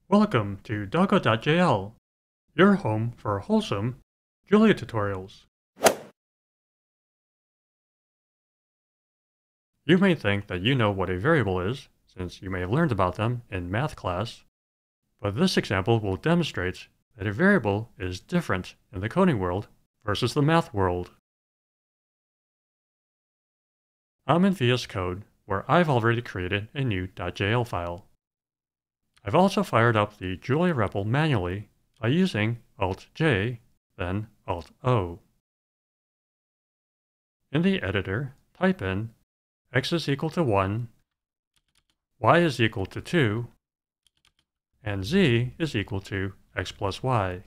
Welcome to Doggo.jl, your home for wholesome Julia tutorials. You may think that you know what a variable is, since you may have learned about them in math class, but this example will demonstrate that a variable is different in the coding world versus the math world. I'm in VS Code, where I've already created a new .jl file. I've also fired up the Julia REPL manually by using Alt-J, then Alt-O. In the editor, type in x is equal to 1, y is equal to 2, and z is equal to x plus y.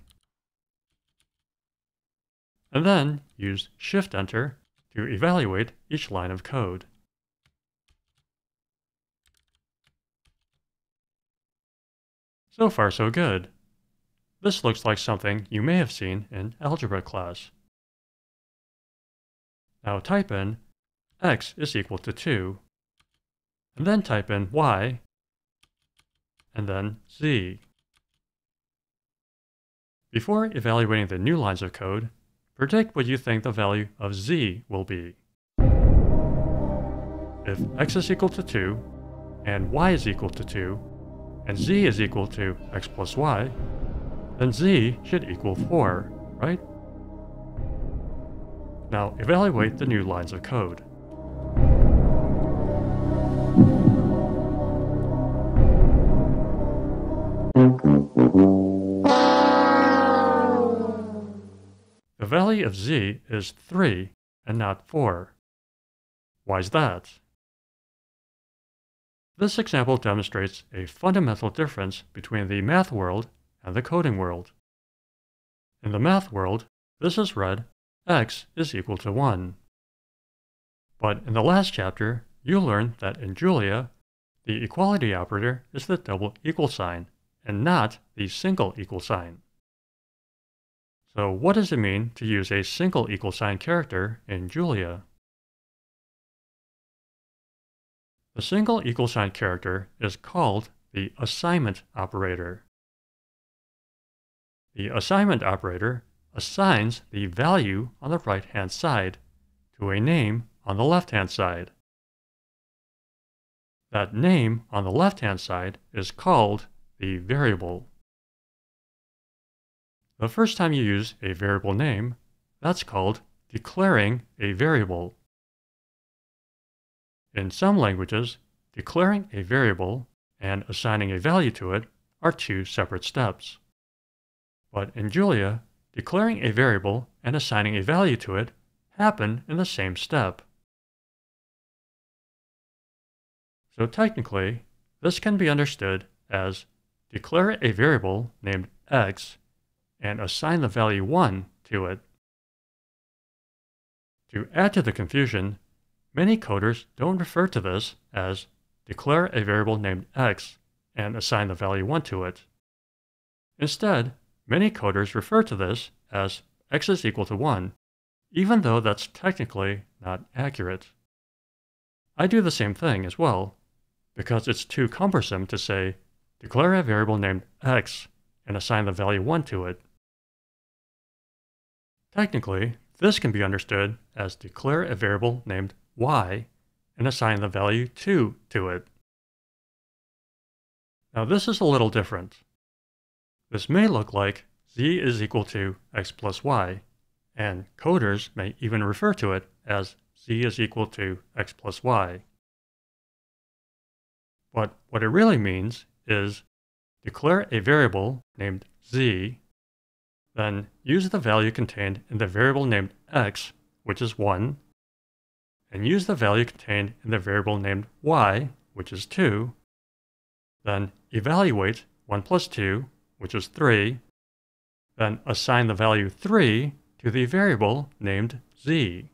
And then use Shift-Enter to evaluate each line of code. So far, so good. This looks like something you may have seen in algebra class. Now type in x is equal to 2, and then type in y, and then z. Before evaluating the new lines of code, predict what you think the value of z will be. If x is equal to 2, and y is equal to 2, and z is equal to x plus y, then z should equal 4, right? Now evaluate the new lines of code. The value of z is 3 and not 4. Why's that? This example demonstrates a fundamental difference between the math world and the coding world. In the math world, this is read x is equal to 1. But in the last chapter, you learned that in Julia, the equality operator is the double equal sign and not the single equal sign. So what does it mean to use a single equal sign character in Julia? The single equal sign character is called the assignment operator. The assignment operator assigns the value on the right-hand side to a name on the left-hand side. That name on the left-hand side is called the variable. The first time you use a variable name, that's called declaring a variable. In some languages, declaring a variable and assigning a value to it are two separate steps. But in Julia, declaring a variable and assigning a value to it happen in the same step. So technically, this can be understood as declare a variable named x and assign the value 1 to it. To add to the confusion, many coders don't refer to this as declare a variable named x and assign the value 1 to it. Instead, many coders refer to this as x is equal to 1, even though that's technically not accurate. I do the same thing as well, because it's too cumbersome to say declare a variable named x and assign the value 1 to it. Technically, this can be understood as declare a variable named y and assign the value 2 to it. Now this is a little different. This may look like z is equal to x plus y, and coders may even refer to it as z is equal to x plus y. But what it really means is declare a variable named z, then use the value contained in the variable named x, which is 1, and use the value contained in the variable named y, which is 2, then evaluate 1 plus 2, which is 3, then assign the value 3 to the variable named z.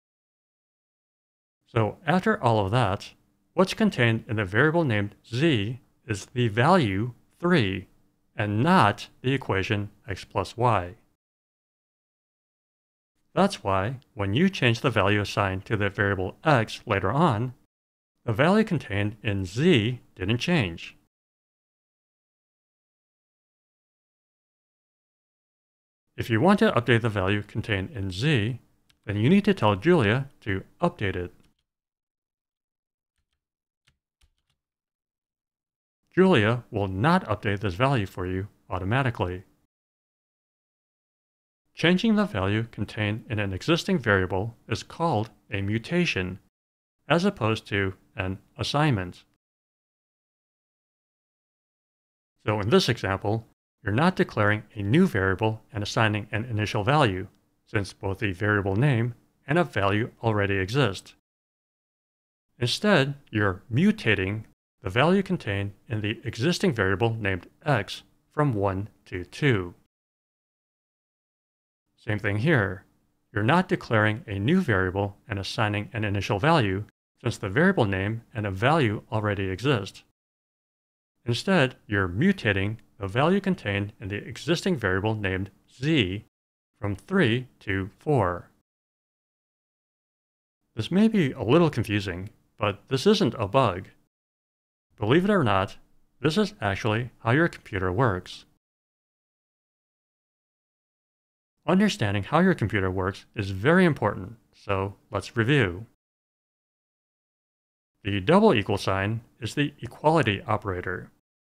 So after all of that, what's contained in the variable named z is the value 3, and not the equation x plus y. That's why, when you change the value assigned to the variable x later on, the value contained in z didn't change. If you want to update the value contained in z, then you need to tell Julia to update it. Julia will not update this value for you automatically. Changing the value contained in an existing variable is called a mutation, as opposed to an assignment. So in this example, you're not declaring a new variable and assigning an initial value, since both the variable name and a value already exist. Instead, you're mutating the value contained in the existing variable named x from 1 to 2. Same thing here. You're not declaring a new variable and assigning an initial value, since the variable name and a value already exist. Instead, you're mutating the value contained in the existing variable named z from 3 to 4. This may be a little confusing, but this isn't a bug. Believe it or not, this is actually how your computer works. Understanding how your computer works is very important, so let's review. The double equal sign is the equality operator,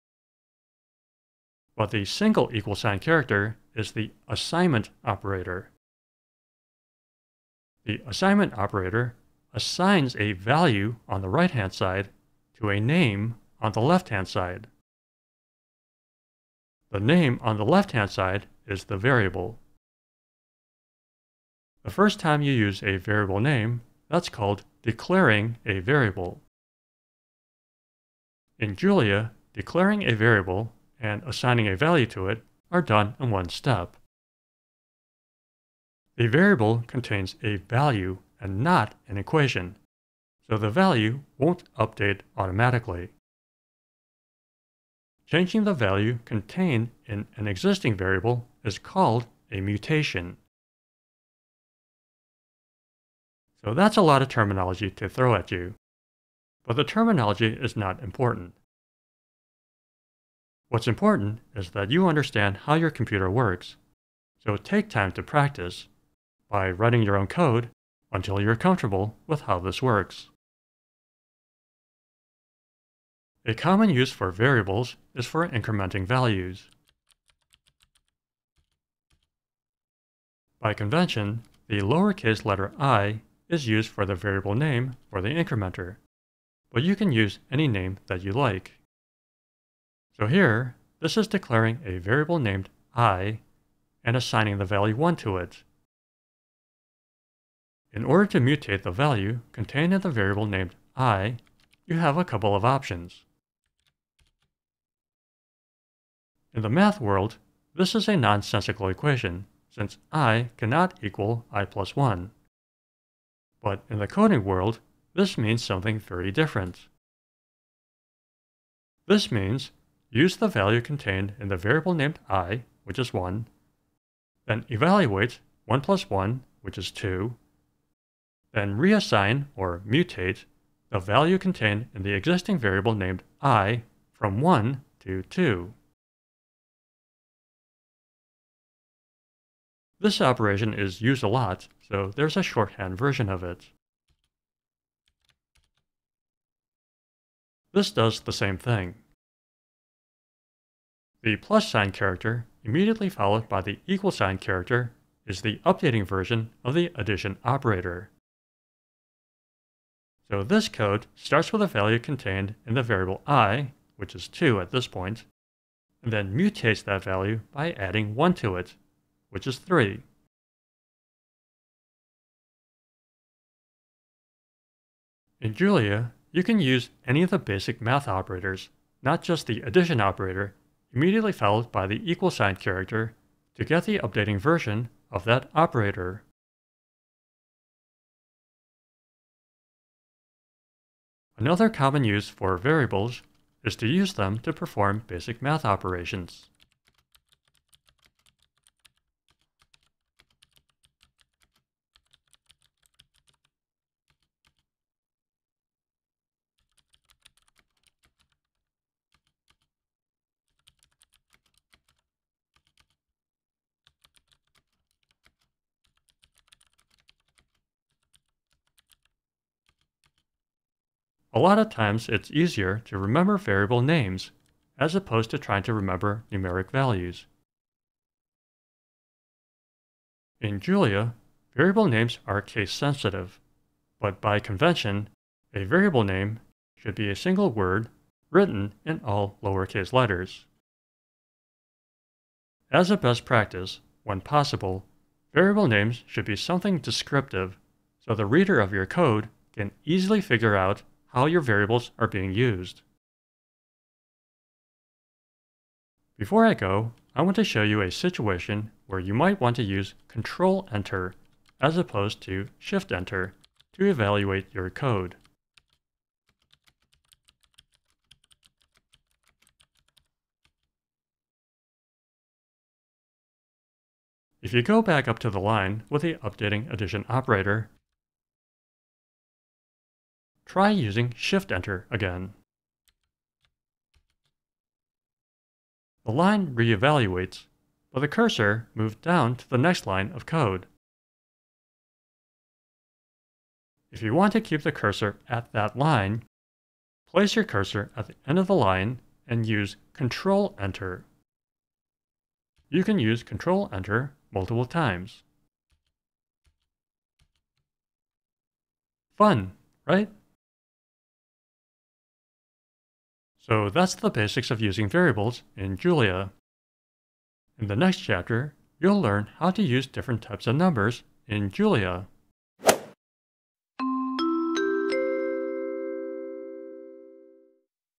but the single equal sign character is the assignment operator. The assignment operator assigns a value on the right-hand side to a name on the left-hand side. The name on the left-hand side is the variable. The first time you use a variable name, that's called declaring a variable. In Julia, declaring a variable and assigning a value to it are done in one step. The variable contains a value and not an equation, so the value won't update automatically. Changing the value contained in an existing variable is called a mutation. So that's a lot of terminology to throw at you, but the terminology is not important. What's important is that you understand how your computer works, so take time to practice by writing your own code until you're comfortable with how this works. A common use for variables is for incrementing values. By convention, the lowercase letter I is used for the variable name for the incrementer, but you can use any name that you like. So here, this is declaring a variable named I and assigning the value 1 to it. In order to mutate the value contained in the variable named I, you have a couple of options. In the math world, this is a nonsensical equation, since I cannot equal I plus 1. But in the coding world, this means something very different. This means use the value contained in the variable named I, which is 1, then evaluate 1 plus 1, which is 2, then reassign or mutate the value contained in the existing variable named I from 1 to 2. This operation is used a lot, so there's a shorthand version of it. This does the same thing. The plus sign character, immediately followed by the equal sign character, is the updating version of the addition operator. So this code starts with a value contained in the variable I, which is 2 at this point, and then mutates that value by adding 1 to it, which is 3. In Julia, you can use any of the basic math operators, not just the addition operator, immediately followed by the equal sign character, to get the updating version of that operator. Another common use for variables is to use them to perform basic math operations. A lot of times it's easier to remember variable names as opposed to trying to remember numeric values. In Julia, variable names are case sensitive, but by convention, a variable name should be a single word written in all lowercase letters. As a best practice, when possible, variable names should be something descriptive so the reader of your code can easily figure out how your variables are being used. Before I go, I want to show you a situation where you might want to use Control-Enter as opposed to Shift-Enter to evaluate your code. If you go back up to the line with the updating addition operator, try using Shift-Enter again. The line reevaluates, but the cursor moved down to the next line of code. If you want to keep the cursor at that line, place your cursor at the end of the line and use Control-Enter. You can use Control-Enter multiple times. Fun, right? So that's the basics of using variables in Julia. In the next chapter, you'll learn how to use different types of numbers in Julia.